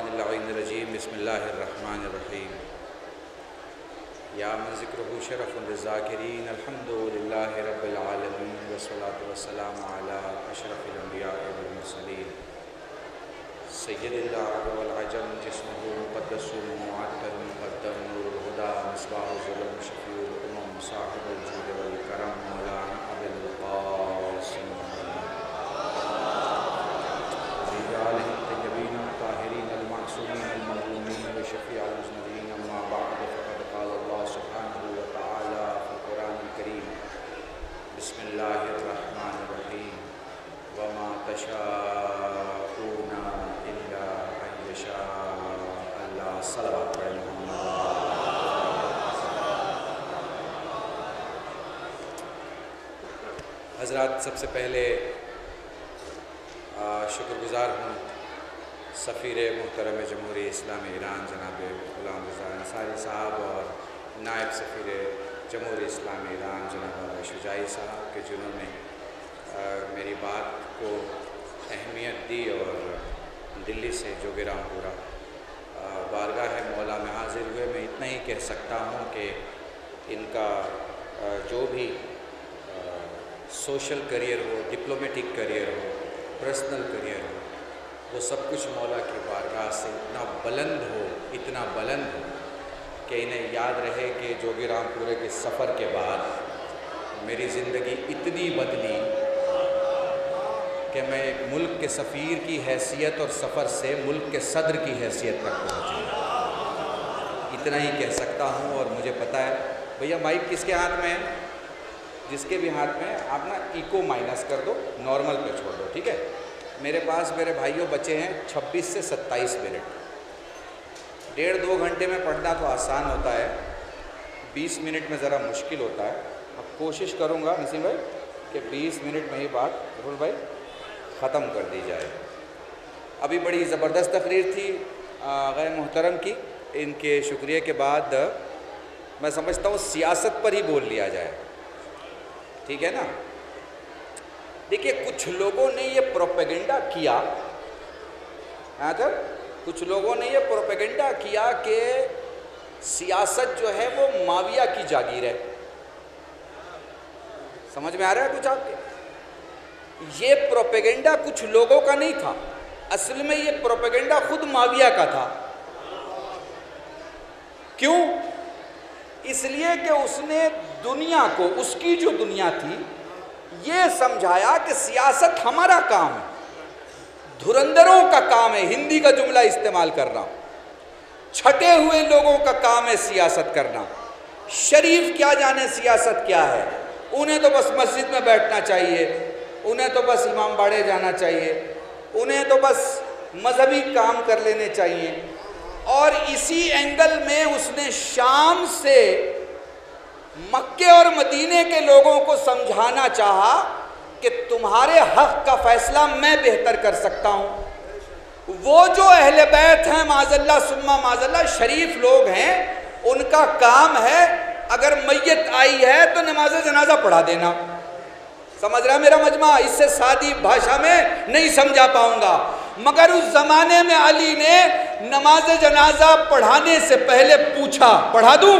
الشیطان اللعین الرجیم بسم اللہ الرحمن الرحیم یا من ذکرہ شرف للذاکرین الحمدللہ رب العالمین والصلاة والسلام علی اشرف الانبیاء والمرسلین سید العرب والعجم جسمہ مقدس معطر مقدم نور الہدی مصباح الظلم شفیع الامم صاحب الجود والکرم مولانا ابی القاسم شفیع المذنبین اما بعد فقد قال اللہ سبحانہ وتعالی فی القرآن الکریم بسم اللہ الرحمن الرحیم وما تشاءون الا ان یشاء اللہ صلوات پڑھیں حضرات سب سے پہلے شکر گزار ہوں سفیر محترم جمہوریہ اسلامی ایران جناب غلام رضا انصاری صاحب اور نائب سفیر جمہوریہ اسلامی ایران جناب شجاعی صاحب کہ جنہوں نے میری بات کو اہمیت دی اور دلی سے جوگرام پورا بارگاہ مولا میں حاضر ہوئے. میں اتنا ہی کہہ سکتا ہوں کہ ان کا جو بھی سوشل کریئر ہو، ڈپلومیٹک کریئر ہو، پرسنل کریئر ہو، وہ سب کچھ مولا کی بارگاہ سے اتنا بلند ہو کہ انہیں یاد رہے کہ جوگرام پورے کے سفر کے بعد میری زندگی اتنی بدلی کہ میں ایک ملک کے سفیر کی حیثیت اور سفر سے ملک کے صدر کی حیثیت تک پہنچی. اتنا ہی کہہ سکتا ہوں. اور مجھے پتہ ہے بھیا مائک کس کے ہاتھ میں ہے؟ جس کے بھی ہاتھ میں ہے آپ نا ایکو مائنس کر دو، نارمل پہ چھوڑ دو، ٹھیک ہے؟ میرے پاس میرے بھائیوں بچے ہیں 26 سے 27 منٹ. 1.5-2 گھنٹے میں پڑھنا تو آسان ہوتا ہے، 20 منٹ میں ذرا مشکل ہوتا ہے. اب کوشش کروں گا نسیم بھائی کہ 20 منٹ میں ہی بات رفل بھائی ختم کر دی جائے. ابھی بڑی زبردست تقریر تھی غیر محترم کی. ان کے شکریہ کے بعد میں سمجھتا ہوں سیاست پر ہی بول لیا جائے، ٹھیک ہے نا؟ دیکھیے کچھ لوگوں نے یہ پروپیگنڈا کیا، کچھ لوگوں نے یہ پروپیگنڈا کیا کہ سیاست جو ہے وہ معاویہ کی جاگیر ہے. سمجھ میں آ رہا ہے کچھ آپ کے؟ یہ پروپیگنڈا کچھ لوگوں کا نہیں تھا، اصل میں یہ پروپیگنڈا خود معاویہ کا تھا. کیوں؟ اس لیے کہ اس نے دنیا کو، اس کی جو دنیا تھی، یہ سمجھایا کہ سیاست ہمارا کام ہے، دھرندروں کا کام ہے. ہندی کا جملہ استعمال کر رہا ہوں. چھٹے ہوئے لوگوں کا کام ہے سیاست کرنا. شریف کیا جانے سیاست کیا ہے، انہیں تو بس مسجد میں بیٹھنا چاہیے، انہیں تو بس امام باڑے جانا چاہیے، انہیں تو بس مذہبی کام کر لینے چاہیے. اور اسی اینگل میں اس نے شام سے مکے اور مدینے کے لوگوں کو سمجھانا چاہا کہ تمہارے حق کا فیصلہ میں بہتر کر سکتا ہوں. وہ جو اہل بیت ہیں معاذ اللہ ثم معاذ اللہ شریف لوگ ہیں، ان کا کام ہے اگر میت آئی ہے تو نماز جنازہ پڑھا دینا. سمجھ رہا ہے میرا مجمع؟ اس سے سادی بھاشا میں نہیں سمجھا پاؤں گا. مگر اس زمانے میں علی نے نماز جنازہ پڑھانے سے پہلے پوچھا پڑھا دوں؟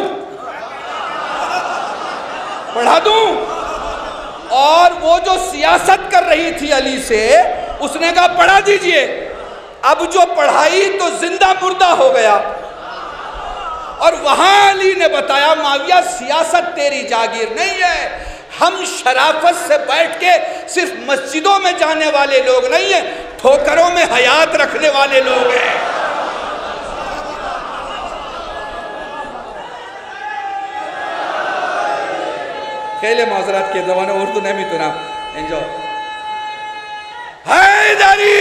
پڑھا دوں؟ اور وہ جو سیاست کر رہی تھی علی سے، اس نے کہا پڑھا دیجئے. اب جو پڑھائی تو زندہ مردہ ہو گیا. اور وہاں علی نے بتایا معاویہ سیاست تیری جاگیر نہیں ہے، ہم شرافت سے بیٹھ کے صرف مسجدوں میں جانے والے لوگ نہیں ہیں، ٹھوکروں میں حیات رکھنے والے لوگ ہیں. خیلے معذرات کے زمانے اردو نہیں میتونا انجو حیدری.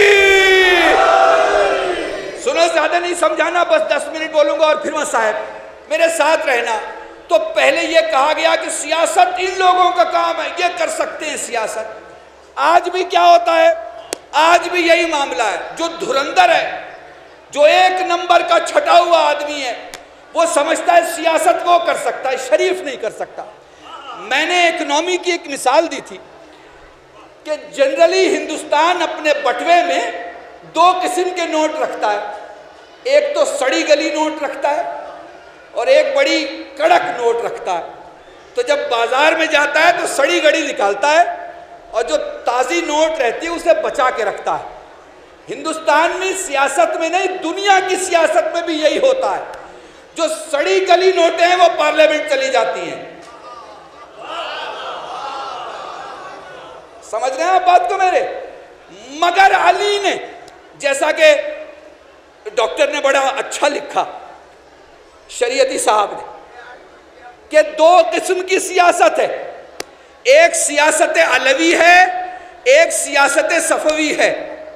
سنو زیادہ نہیں سمجھانا، بس 10 منٹ بولوں گا اور پھر میں صاحب میرے ساتھ رہنا. تو پہلے یہ کہا گیا کہ سیاست ان لوگوں کا کام ہے، یہ کر سکتے ہیں سیاست. آج بھی کیا ہوتا ہے؟ آج بھی یہی معاملہ ہے. جو دھرندر ہے، جو 1 نمبر کا چھٹا ہوا آدمی ہے، وہ سمجھتا ہے سیاست وہ کر سکتا ہے، شریف نہیں کر سکتا. میں نے اکنومی کی ایک مثال دی تھی کہ جنرلی ہندوستان اپنے بٹوے میں 2 قسم کے نوٹ رکھتا ہے. ایک تو سڑی گلی نوٹ رکھتا ہے اور ایک بڑی کڑک نوٹ رکھتا ہے. تو جب بازار میں جاتا ہے تو سڑی گڑی نکالتا ہے اور جو تازی نوٹ رہتی ہے اسے بچا کے رکھتا ہے. ہندوستان میں سیاست میں نہیں، دنیا کی سیاست میں بھی یہی ہوتا ہے. جو سڑی گلی نوٹیں ہیں وہ پارلیمنٹ چلی جاتی ہیں. سمجھ رہے ہیں آپ بات کو میرے؟ مگر علی نے، جیسا کہ ڈاکٹر نے بڑا اچھا لکھا، شریعتی صاحب نے، کہ دو قسم کی سیاست ہے. ایک سیاست علوی ہے، ایک سیاست صفوی ہے.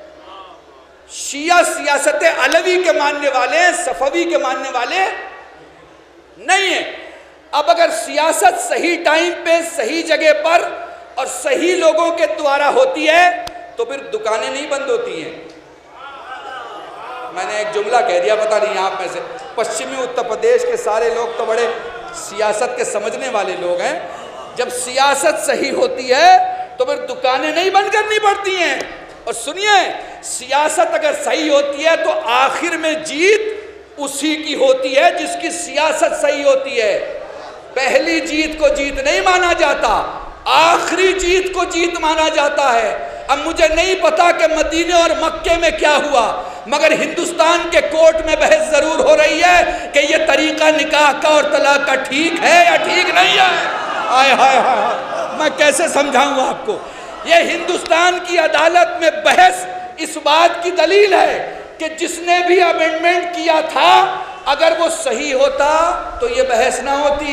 شیعہ سیاست علوی کے ماننے والے ہیں، صفوی کے ماننے والے نہیں ہیں. اب اگر سیاست صحیح ٹائم پہ، صحیح جگہ پر اور صحیح لوگوں کے دوارا ہوتی ہے تو پھر دکانیں نہیں بند ہوتی ہیں. میں نے ایک جملہ کہہ دیا، پتہ نہیں آپ میں سے پشچمی اتر پردیش کے سارے لوگ تو بڑے سیاست کے سمجھنے والے لوگ ہیں. جب سیاست صحیح ہوتی ہے تو پھر دکانیں نہیں بند کرنی پڑتی ہیں. اور سنیے، سیاست اگر صحیح ہوتی ہے تو آخر میں جیت اسی کی ہوتی ہے جس کی سیاست صحیح ہوتی ہے. پہلی جیت کو جیت نہیں مانا جاتا، آخری جیت کو جیت مانا جاتا ہے. اب مجھے نہیں پتا کہ مدینے اور مکے میں کیا ہوا، مگر ہندوستان کے کورٹ میں بحث ضرور ہو رہی ہے کہ یہ طریقہ نکاح کا اور طلاق کا ٹھیک ہے یا ٹھیک نہیں ہے. آئے ہائے ہائے، میں کیسے سمجھاؤں آپ کو؟ یہ ہندوستان کی عدالت میں بحث اس بات کی دلیل ہے کہ جس نے بھی امینڈمنٹ کیا تھا اگر وہ صحیح ہوتا تو یہ بحث نہ ہوتی.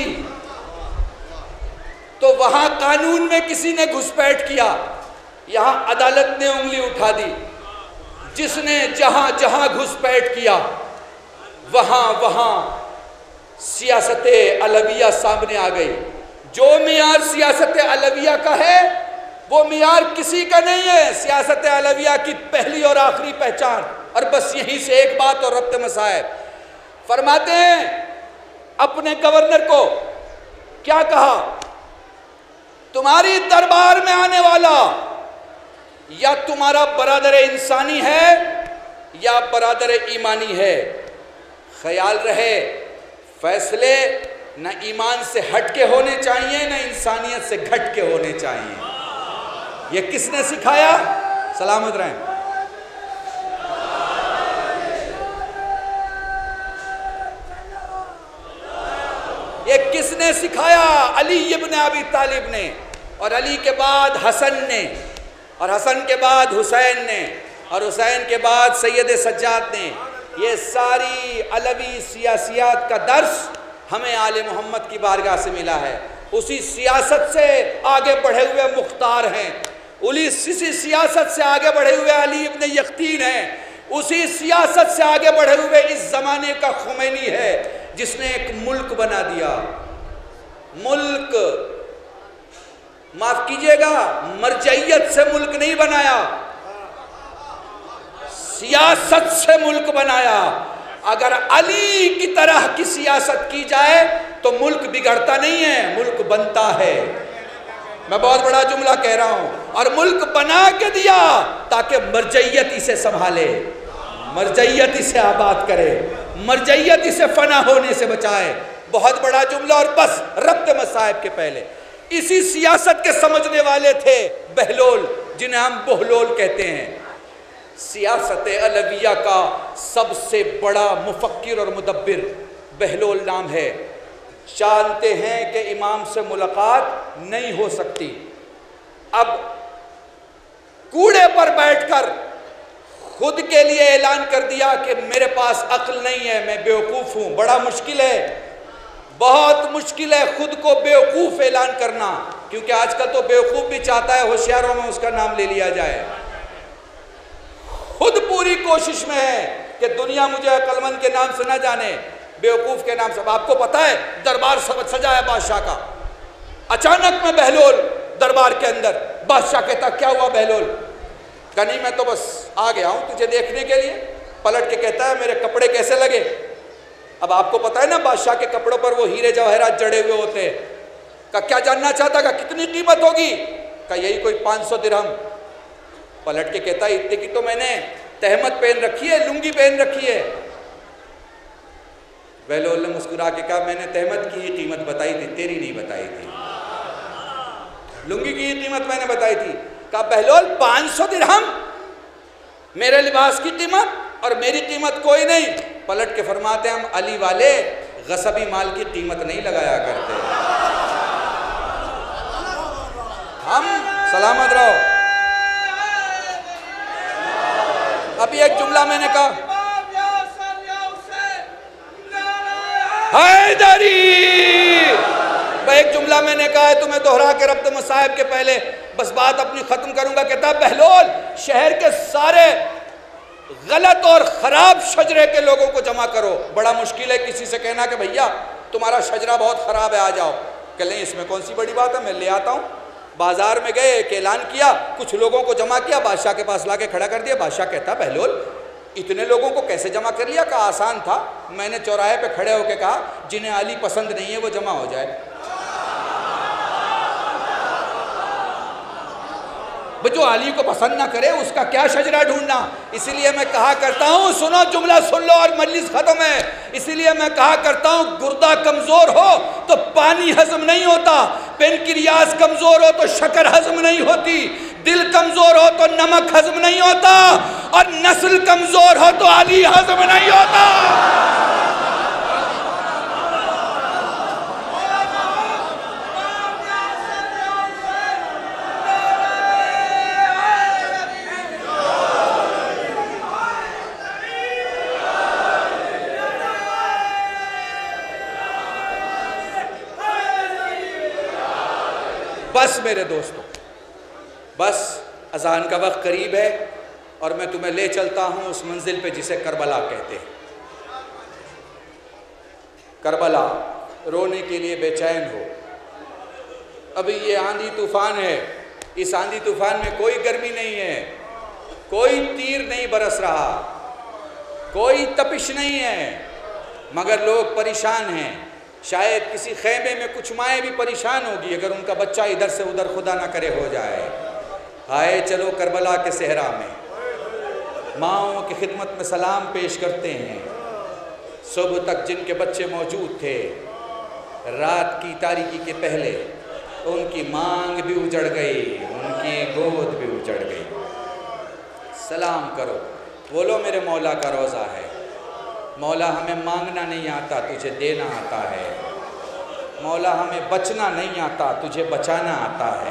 تو وہاں قانون میں کسی نے گھسپیٹ کیا، یہاں عدالت نے انگلی اٹھا دی. جس نے جہاں جہاں گھسپیٹ کیا وہاں وہاں سیاست علویہ سامنے آ گئی. جو معیار سیاست علویہ کا ہے وہ معیار کسی کا نہیں ہے. سیاست علویہ کی پہلی اور آخری پہچان، اور بس یہیں سے ایک بات اور ربط مسائل فرماتے ہیں. اپنے گورنر کو کیا کہا؟ تمہاری دربار میں آنے والا یا تمہارا برادر انسانی ہے یا برادر ایمانی ہے. خیال رہے فیصلے نہ ایمان سے ہٹ کے ہونے چاہیے نہ انسانیت سے گھٹ کے ہونے چاہیے. یہ کس نے سکھایا؟ سلامت رہیں. یہ کس نے سکھایا؟ علی ابن ابی طالب نے، اور علی کے بعد حسن نے، اور حسن کے بعد حسین نے، اور حسین کے بعد سید سجاد نے. یہ ساری علوی سیاسیات کا درس ہمیں آل محمد کی بارگاہ سے ملا ہے. اسی سیاست سے آگے بڑھے ہوئے مختار ہیں، اسی سیاست سے آگے بڑھے ہوئے علی ابن یقطین ہیں، اسی سیاست سے آگے بڑھے ہوئے اس زمانے کا خمینی ہے جس نے ایک ملک بنا دیا. ملک، معاف کیجئے گا، مرجعیت سے ملک نہیں بنایا، سیاست سے ملک بنایا. اگر علی کی طرح کی سیاست کی جائے تو ملک بگڑتا نہیں ہے، ملک بنتا ہے. میں بہت بڑا جملہ کہہ رہا ہوں. اور ملک بنا کے دیا تاکہ مرجعیت اسے سنبھالے، مرجعیت اسے آباد کرے، مرجعیت اسے فنا ہونے سے بچائے. بہت بڑا جملہ. اور بس ربط مصائب کے پہلے اسی سیاست کے سمجھنے والے تھے بہلول، جنہیں ہم بہلول کہتے ہیں. سیاست علویہ کا سب سے بڑا مفکر اور مدبر بہلول نام ہے. جانتے ہیں کہ امام سے ملاقات نہیں ہو سکتی. اب کوڑے پر بیٹھ کر خود کے لیے اعلان کر دیا کہ میرے پاس عقل نہیں ہے، میں بیوقوف ہوں. بڑا مشکل ہے، بہت مشکل ہے خود کو بیوقوف اعلان کرنا، کیونکہ آج کل تو بیوقوف بھی چاہتا ہے ہوشیاروں میں اس کا نام لے لیا جائے. خود پوری کوشش میں ہے کہ دنیا مجھے عقل مند کے نام سے نہ جانے، بیوقوف کے نام سے. آپ کو پتا ہے دربار سجا ہے بادشاہ کا، اچانک میں بہلول دربار کے اندر. بادشاہ کہتا کیا ہوا بہلول؟ کہ نہیں میں تو بس آ گیا ہوں تجھے دیکھنے کے لیے. پلٹ کے کہتا ہے میرے کپڑے کیسے لگے؟ اب آپ کو پتا ہے نا بادشاہ کے کپڑوں پر وہ ہیرے جواہرات جڑے ہوئے ہوتے ہیں. کہ کیا جاننا چاہتا؟ کہ کتنی قیمت ہوگی؟ کہ یہی کوئی 500 درہم. پلٹ کے کہتا ہے اتنے کی تو میں نے تہمت پہن رکھی ہے، لنگی پہن رکھی ہے. بہلول نے مسکرا کے کہا میں نے تہمت کی ہی قیمت بتائی تھی، تیری نہیں بتائی تھی، لنگی کی ہی قیمت میں نے بتائی تھی۔ کہا بہلول 500 درہم میرے لباس کی قیمت اور میری قیمت کوئی نہیں۔ پلٹ کے فرماتے ہم علی والے غصبی مال کی قیمت نہیں لگایا کرتے، ہم سلامت رہو۔ ابھی ایک جملہ میں نے کہا حیدری، ایک جملہ میں نے کہا ہے تمہیں دہرا کے ربط مصائب کے پہلے بس بات اپنی ختم کروں گا۔ کہتا بہلول شہر کے سارے غلط اور خراب شجرے کے لوگوں کو جمع کرو۔ بڑا مشکل ہے کسی سے کہنا کہ بھیا تمہارا شجرہ بہت خراب ہے آ جاؤ، کہ لیں اس میں کون سی بڑی بات ہے، میں لے آتا ہوں۔ بازار میں گئے، ایک اعلان کیا، کچھ لوگوں کو جمع کیا، بادشاہ کے پاس لا کے کھڑا کر دیا۔ بادشاہ کہتا بہلول اتنے لوگوں کو کیسے جمع کر لیا؟ کہا آسان تھا، میں نے چوراہے پہ کھڑے ہو کے کہا جنہیں علی پسند نہیں ہے وہ جمع ہو جائے۔ جو علی کو پسند نہ کرے اس کا کیا شجرہ ڈھونڈنا۔ اسی لیے میں کہا کرتا ہوں، سنو جملہ سن لو اور مجلس ختم ہے، اسی لیے میں کہا کرتا ہوں گردہ کمزور ہو تو پانی ہضم نہیں ہوتا، پینکریاس کمزور ہو تو شکر ہضم نہیں ہوتی، دل کمزور ہو تو نمک ہضم نہیں ہوتا، اور نسل کمزور ہو تو علی ہضم نہیں ہوتا۔ بس میرے دوستوں، بس اذان کا وقت قریب ہے اور میں تمہیں لے چلتا ہوں اس منزل پہ جسے کربلا کہتے ہیں۔ کربلا، رونے کے لیے بے چین ہو۔ ابھی یہ آندھی طوفان ہے، اس آندھی طوفان میں کوئی گرمی نہیں ہے، کوئی تیر نہیں برس رہا، کوئی تپش نہیں ہے، مگر لوگ پریشان ہیں۔ شاید کسی خیمے میں کچھ مائیں بھی پریشان ہوگی اگر ان کا بچہ ادھر سے ادھر خدا نہ کرے ہو جائے۔ آئے چلو کربلا کے صحرا میں، ماؤں کی خدمت میں سلام پیش کرتے ہیں۔ صبح تک جن کے بچے موجود تھے، رات کی تاریکی کے پہلے ان کی مانگ بھی اجڑ گئی، ان کی گود بھی اجڑ گئی۔ سلام کرو، بولو میرے مولا کا روزہ ہے۔ مولا ہمیں مانگنا نہیں آتا، تجھے دینا آتا ہے۔ مولا ہمیں بچنا نہیں آتا، تجھے بچانا آتا ہے۔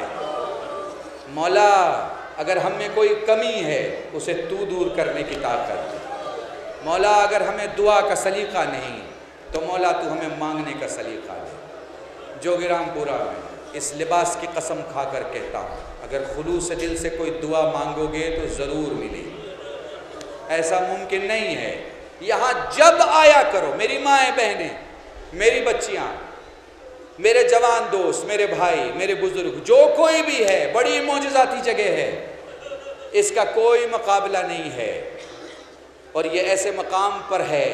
مولا اگر ہم میں کوئی کمی ہے اسے تو دور کرنے کی طاقت۔ مولا اگر ہمیں دعا کا سلیقہ نہیں تو مولا تو ہمیں مانگنے کا سلیقہ دے۔ جوگرام پورا میں اس لباس کی قسم کھا کر کہتا ہوں، اگر خلوص دل سے کوئی دعا مانگو گے تو ضرور ملے گی۔ ایسا ممکن نہیں ہے۔ یہاں جب آیا کرو میری مائیں بہنیں، میری بچیاں، میرے جوان دوست، میرے بھائی، میرے بزرگ، جو کوئی بھی ہے، بڑی معجزاتی جگہ ہے، اس کا کوئی مقابلہ نہیں ہے۔ اور یہ ایسے مقام پر ہے،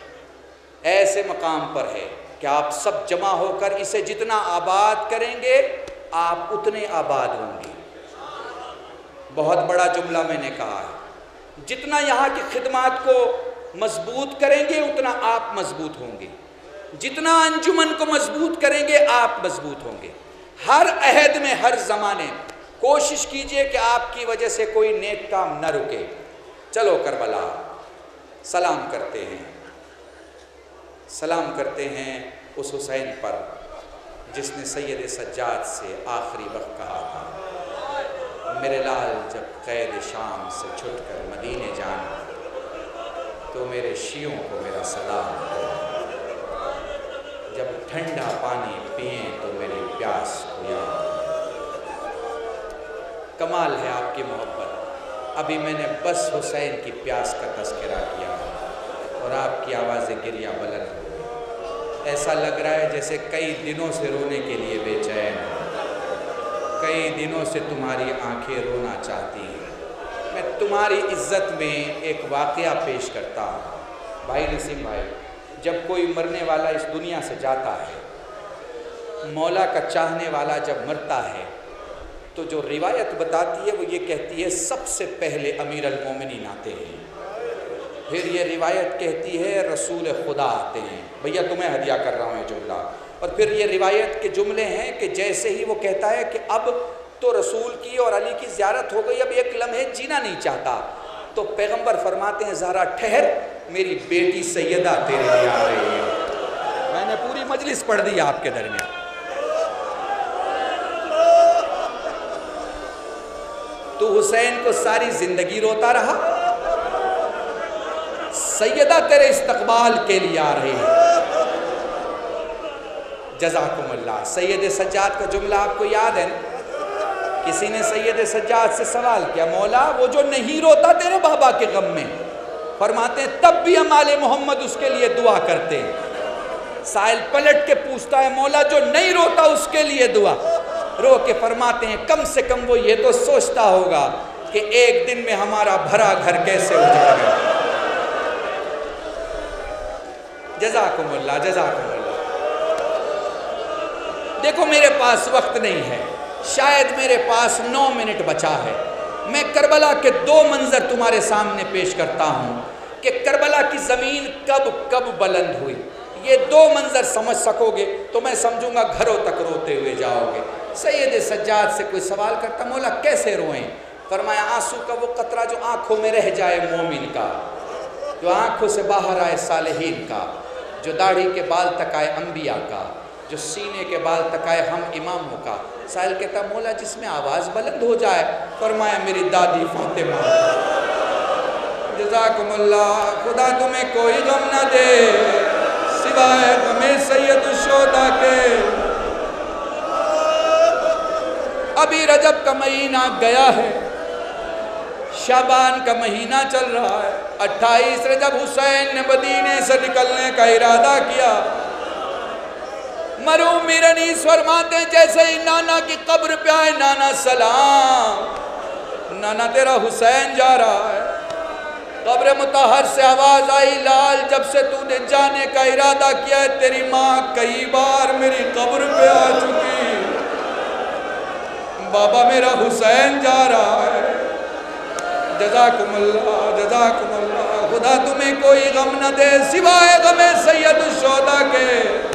ایسے مقام پر ہے کہ آپ سب جمع ہو کر اسے جتنا آباد کریں گے آپ اتنے آباد ہوں گے۔ بہت بڑا جملہ میں نے کہا ہے، جتنا یہاں کی خدمات کو مضبوط کریں گے اتنا آپ مضبوط ہوں گے، جتنا انجمن کو مضبوط کریں گے آپ مضبوط ہوں گے۔ ہر عہد میں، ہر زمانے میں کوشش کیجئے کہ آپ کی وجہ سے کوئی نیک کام نہ رکے۔ چلو کربلا، سلام کرتے ہیں، سلام کرتے ہیں اس حسین پر جس نے سید سجاد سے آخری وقت کہا تھا، میرے لال جب قید شام سے چھٹ کر مدینے جان تو میرے شیعوں کو میرا سلام دو، جب ٹھنڈا پانی پئیں تو میری پیاس کو یاد۔ کمال ہے آپ کی محبت۔ ابھی میں نے بس حسین کی پیاس کا تذکرہ کیا اور آپ کی آوازیں گریہ بلند ہو گئی۔ ایسا لگ رہا ہے جیسے کئی دنوں سے رونے کے لیے بے چین ہو، کئی دنوں سے تمہاری آنکھیں رونا چاہتی ہیں۔ میں تمہاری عزت میں ایک واقعہ پیش کرتا ہوں۔ بھائی نسیم بھائی، جب کوئی مرنے والا اس دنیا سے جاتا ہے، مولا کا چاہنے والا جب مرتا ہے تو جو روایت بتاتی ہے وہ یہ کہتی ہے سب سے پہلے امیر المومنین آتے ہیں۔ پھر یہ روایت کہتی ہے رسول خدا آتے ہیں، بھیا تمہیں ہدیہ کر رہا ہوں یہ جملہ، اور پھر یہ روایت کے جملے ہیں کہ جیسے ہی وہ کہتا ہے کہ اب تو رسول کی اور علی کی زیارت ہو گئی، اب ایک لمحے جینا نہیں چاہتا، تو پیغمبر فرماتے ہیں زہرا ٹھہر، میری بیٹی سیدہ تیرے لیے آ رہی ہے۔ میں نے پوری مجلس پڑھ دی آپ کے درمیان۔ تو حسین کو ساری زندگی روتا رہا، سیدہ تیرے استقبال کے لیے آ رہی ہے۔ جزاکم اللہ۔ سید سجاد کا جملہ آپ کو یاد ہے نا؟ کسی نے سید سجاد سے سوال کیا، مولا وہ جو نہیں روتا تیرے بابا کے غم میں، فرماتے ہیں تب بھی ہم آل محمد اس کے لیے دعا کرتے ہیں۔ سائل پلٹ کے پوچھتا ہے مولا جو نہیں روتا اس کے لیے دعا، رو کے فرماتے ہیں کم سے کم وہ یہ تو سوچتا ہوگا کہ ایک دن میں ہمارا بھرا گھر کیسے اجڑ گیا۔ جزاکم اللہ، جزاکم اللہ۔ دیکھو میرے پاس وقت نہیں ہے، شاید میرے پاس 9 منٹ بچا ہے، میں کربلا کے 2 منظر تمہارے سامنے پیش کرتا ہوں کہ کربلا کی زمین کب بلند ہوئی۔ یہ 2 منظر سمجھ سکو گے تو میں سمجھوں گا گھروں تک روتے ہوئے جاؤ گے۔ سید سجاد سے کوئی سوال کرتا مولا کیسے روئیں؟ فرمایا آنسو کا وہ قطرہ جو آنکھوں میں رہ جائے مومن کا، جو آنکھوں سے باہر آئے صالحین کا، جو داڑھی کے بال تک آئے انبیاء کا، جو سینے کے بال تک آئے ہم اماموں کا۔ سائل کہتا مولا جس میں آواز بلند ہو جائے، فرمایا میری دادی فاطمہ۔ جزاکم اللہ۔ خدا تمہیں کوئی غم نہ دے سوائے غم سید الشہداء کے۔ ابھی رجب کا مہینہ گیا ہے، شعبان کا مہینہ چل رہا ہے۔ 28 رجب حسین نے مدینے سے نکلنے کا ارادہ کیا۔ مرحوم میر انیس فرماتے ہیں جیسے ہی نانا کی قبر پہ آئے، نانا سلام، نانا تیرا حسین جا رہا ہے۔ قبر مطہر سے آواز آئی لال جب سے تو نے جانے کا ارادہ کیا ہے تیری ماں کئی بار میری قبر پہ آ چکی، بابا میرا حسین جا رہا ہے۔ جزاکم اللہ، جزاکم اللہ۔ خدا تمہیں کوئی غم نہ دے سوائے غم سید الشہداء کے۔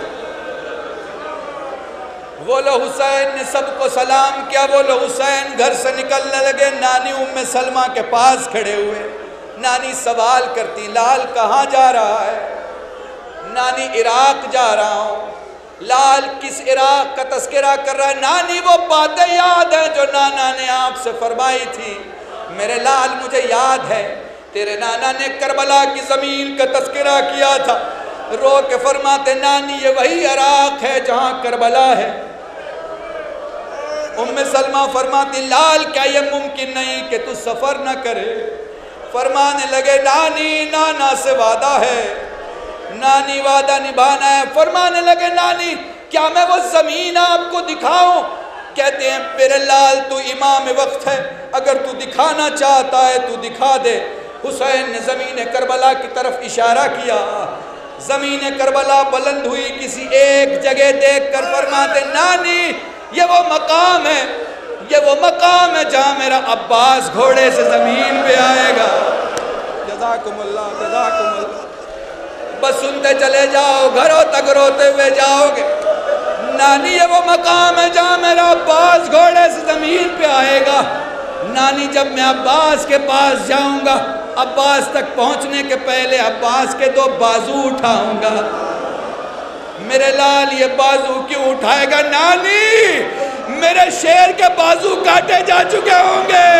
وہ لو حسین نے سب کو سلام کیا، وہ لو حسین گھر سے نکلنے لگے، نانی ام سلمہ کے پاس کھڑے ہوئے۔ نانی سوال کرتی لال کہاں جا رہا ہے؟ نانی عراق جا رہا ہوں۔ لال کس عراق کا تذکرہ کر رہا ہے؟ نانی وہ باتیں یاد ہیں جو نانا نے آپ سے فرمائی تھی۔ میرے لال مجھے یاد ہے تیرے نانا نے کربلا کی زمین کا تذکرہ کیا تھا، رو کے فرماتے نانی یہ وہی عراق ہے جہاں کربلا ہے۔ ام سلمہ فرماتی لال کیا یہ ممکن نہیں کہ تو سفر نہ کرے؟ فرمانے لگے نانی نانا سے وعدہ ہے، نانی وعدہ نبھانا ہے۔ فرمانے لگے نانی کیا میں وہ زمین آپ کو دکھاؤں؟ کہتے ہیں میرے لال تو امام وقت ہے، اگر تو دکھانا چاہتا ہے تو دکھا دے۔ حسین نے زمین کربلا کی طرف اشارہ کیا، زمین کربلا بلند ہوئی کسی ایک جگہ دیکھ کر فرماتے نانی یہ وہ مقام ہے، یہ وہ مقام ہے جہاں میرا عباس گھوڑے سے زمین پہ آئے گا۔ جزاکم اللہ، جزاکم اللہ۔ بس سنتے چلے جاؤ، گھروں تک روتے ہوئے جاؤ گے۔ نانی یہ وہ مقام ہے جہاں میرا عباس گھوڑے سے زمین پہ آئے گا۔ نانی جب میں عباس کے پاس جاؤں گا، عباس تک پہنچنے کے پہلے عباس کے 2 بازو اٹھاؤں گا۔ میرے لال یہ بازو کیوں اٹھائے گا؟ نانی میرے شیر کے بازو کاٹے جا چکے ہوں گے۔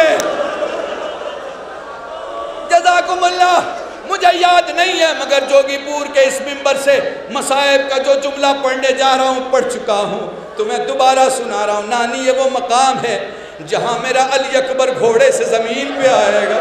جزاکم اللہ۔ مجھے یاد نہیں ہے مگر جوگی پور کے اس منبر سے مصائب کا جو جملہ پڑھنے جا رہا ہوں پڑھ چکا ہوں، تو میں دوبارہ سنا رہا ہوں۔ نانی یہ وہ مقام ہے جہاں میرا علی اکبر گھوڑے سے زمین پہ آئے گا۔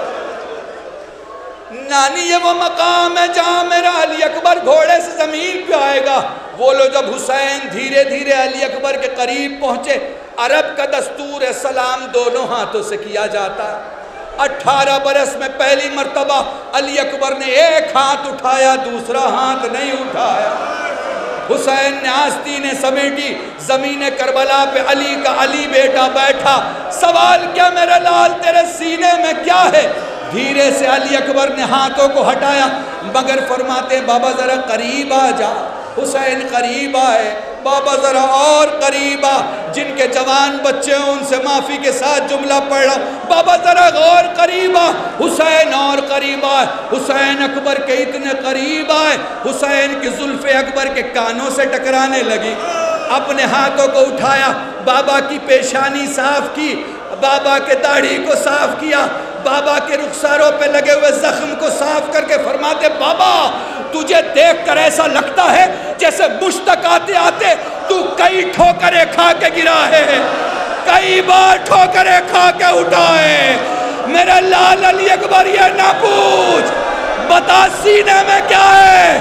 نانی یہ وہ مقام ہے جہاں میرا علی اکبر گھوڑے سے زمین پہ آئے گا۔ وہ لو جب حسین دھیرے دھیرے علی اکبر کے قریب پہنچے، عرب کا دستور ہے سلام دونوں ہاتھوں سے کیا جاتا ہے۔ 18 برس میں پہلی مرتبہ علی اکبر نے ایک ہاتھ اٹھایا، دوسرا ہاتھ نہیں اٹھایا۔ حسین نے آستینیں سمیٹی، زمین کربلا پہ علی کا علی بیٹا بیٹھا۔ سوال کیا میرے لال تیرے سینے میں کیا ہے؟ دھیرے سے علی اکبر نے ہاتھوں کو ہٹایا، مگر فرماتے بابا ذرا قریب آ جا۔ حسین قریب آئے، بابا ذرا اور قریب آ، جن کے جوان بچے ہیں ان سے معافی کے ساتھ جملہ پڑھ رہا، بابا ذرا اور قریب آ۔ حسین اور قریب آئے، حسین اکبر کے اتنے قریب آئے، حسین کی زلف اکبر کے کانوں سے ٹکرانے لگی۔ اپنے ہاتھوں کو اٹھایا، بابا کی پیشانی صاف کی، بابا کے داڑھی کو صاف کیا، بابا کے رخساروں پہ لگے ہوئے زخم کو صاف کر کے فرماتے بابا تجھے دیکھ کر ایسا لگتا ہے جیسے مشتق آتے آتے تو کئی ٹھوکریں کھا کے گرا ہے، کئی بار ٹھوکریں کھا کے اٹھائے۔ میرے لال علی اکبر یہ نہ پوچھ بتا سینے میں کیا ہے۔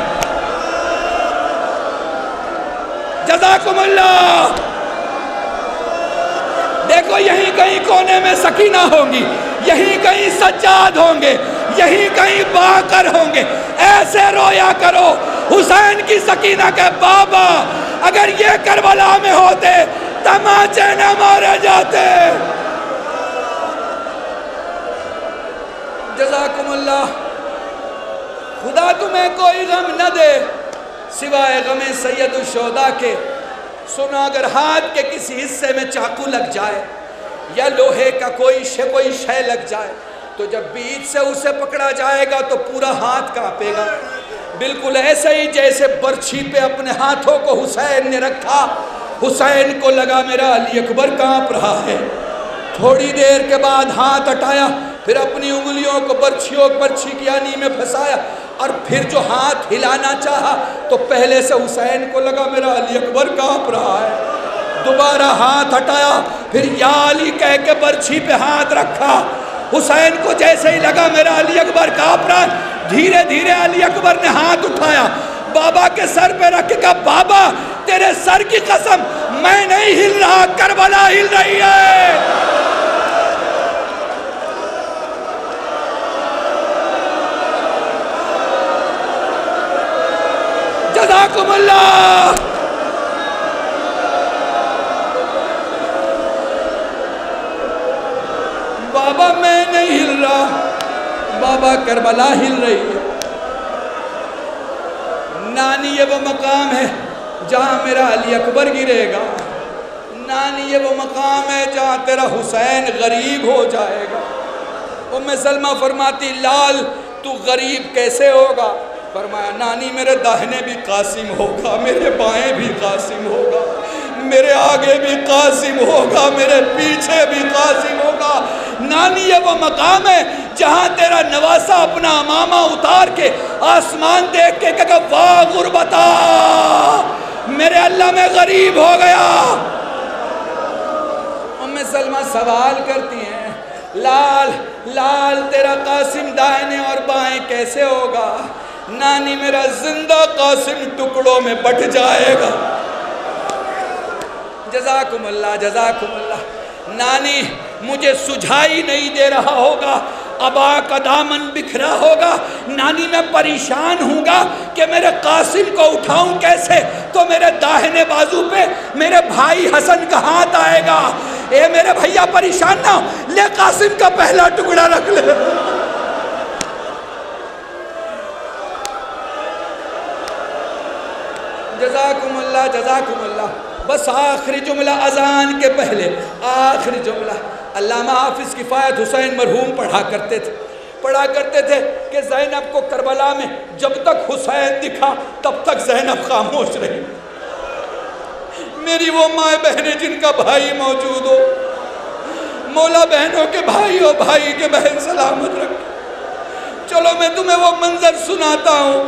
جزاکم اللہ۔ دیکھو یہیں کہیں کونے میں سکینہ ہوں گی، یہیں کہیں سجاد ہوں گے، یہیں کہیں باقر ہوں گے، ایسے رویا کرو حسین کی سکینہ کے بابا اگر یہ کربلا میں ہوتے تماچے نہ مارے جاتے۔ جزاکم اللہ۔ خدا تمہیں کوئی غم نہ دے سوائے غم سید الشہداء کے۔ سنو اگر ہاتھ کے کسی حصے میں چاقو لگ جائے یا لوہے کا کوئی شے لگ جائے تو جب بیچ سے اسے پکڑا جائے گا تو پورا ہاتھ کانپے گا۔ بالکل ایسے ہی جیسے برچھی پہ اپنے ہاتھوں کو حسین نے رکھا، حسین کو لگا میرا علی اکبر کانپ رہا ہے۔ تھوڑی دیر کے بعد ہاتھ ہٹایا، پھر اپنی انگلیوں کو برچھی کی آنی میں پھنسایا، اور پھر جو ہاتھ ہلانا چاہا تو پہلے سے حسین کو لگا میرا علی اکبر کانپ رہا ہے۔ دوبارہ ہاتھ ہٹایا، پھر یا علی کہہ کے برچھی پہ ہاتھ رکھا۔ حسین کو جیسے ہی لگا میرا علی اکبر کانپ رہا ہے، دھیرے دھیرے علی اکبر نے ہاتھ اٹھایا، بابا کے سر پہ رکھ کے کہا بابا تیرے سر کی قسم میں نہیں ہل رہا، کربلا ہل رہی ہے۔ جزاکم اللہ۔ بابا میں نہیں ہل رہا، بابا کربلا ہل رہی ہے۔ نانی یہ وہ مقام ہے جہاں میرا علی اکبر گرے گا، نانی یہ وہ مقام ہے جہاں تیرا حسین غریب ہو جائے گا۔ ام سلمہ فرماتی لال تو غریب کیسے ہوگا؟ فرمایا نانی میرے داہنے بھی قاسم ہوگا، میرے بائیں بھی قاسم ہوگا، میرے آگے بھی قاسم ہوگا، میرے پیچھے بھی قاسم ہوگا۔ نانی یہ وہ مقام ہے جہاں تیرا نواسا اپنا امامہ اتار کے آسمان دیکھ کے کہا واہ غربتا میرے اللہ میں غریب ہو گیا۔ ام سلمہ سوال کرتی ہیں لال لال تیرا قاسم دائنے اور بائیں کیسے ہوگا؟ نانی میرا زندہ قاسم ٹکڑوں میں بٹ جائے گا۔ جزاکم اللہ جزاکم اللہ۔ نانی مجھے سجھائی نہیں دے رہا ہوگا، ابا کا دامن بکھرا ہوگا، نانی میں پریشان ہوں گا کہ میرے قاسم کو اٹھاؤں کیسے، تو میرے داہنے بازو پہ میرے بھائی حسن کا ہاتھ آئے گا، اے میرے بھائیا پریشان نہ ہو، لے قاسم کا پہلا ٹکڑا رکھ لے۔ جزاکم اللہ جزاکم اللہ۔ بس آخری جملہ اذان کے پہلے، آخری جملہ علامہ حافظ کفایت حسین مرحوم پڑھا کرتے تھے کہ زینب کو کربلا میں جب تک حسین دکھا تب تک زینب خاموش رہی۔ میری وہ مائیں بہنیں جن کا بھائی موجود ہو، مولا بہنوں کے بھائی ہو، بھائی کے بہن سلامت رکھے۔ چلو میں تمہیں وہ منظر سناتا ہوں۔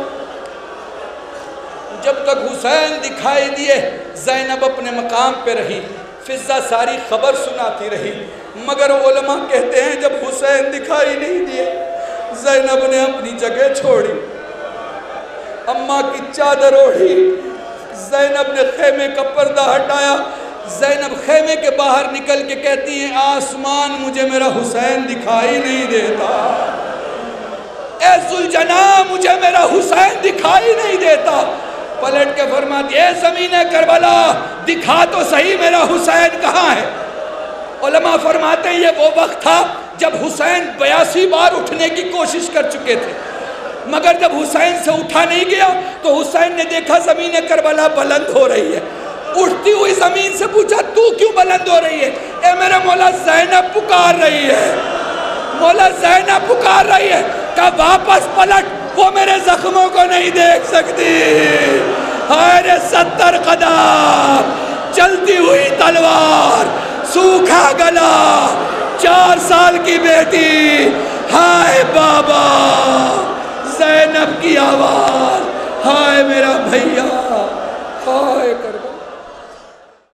جب تک حسین دکھائی دیے زینب اپنے مقام پہ رہی، فضہ ساری خبر سناتی رہی، مگر علماء کہتے ہیں جب حسین دکھائی نہیں دیے زینب نے اپنی جگہ چھوڑی، اماں کی چادر اوڑھی، زینب نے خیمے کا پردہ ہٹایا، زینب خیمے کے باہر نکل کے کہتی ہیں آسمان مجھے میرا حسین دکھائی نہیں دیتا، اے ذوالجناح مجھے میرا حسین دکھائی نہیں دیتا۔ پلٹ کے فرماتی اے زمین کربلا دکھا تو صحیح میرا حسین کہاں ہے؟ علماء فرماتے ہیں یہ وہ وقت تھا جب حسین 82 بار اٹھنے کی کوشش کر چکے تھے، مگر جب حسین سے اٹھا نہیں گیا تو حسین نے دیکھا زمین کربلا بلند ہو رہی ہے. اٹھتی ہوئی زمین سے پوچھا تو کیوں بلند ہو رہی ہے؟ اے میرے مولا زینب پکار رہی ہے، مولا زینب پکار رہی ہے. کہا واپس پلٹ، وہ میرے زخموں کو نہیں دیکھ سکتی. ہائے 70 قدم، چلتی ہوئی تلوار، سوکھا گلا، 4 سال کی بیٹی، ہائے بابا. زینب کی آواز، ہائے میرا بھیا، ہائے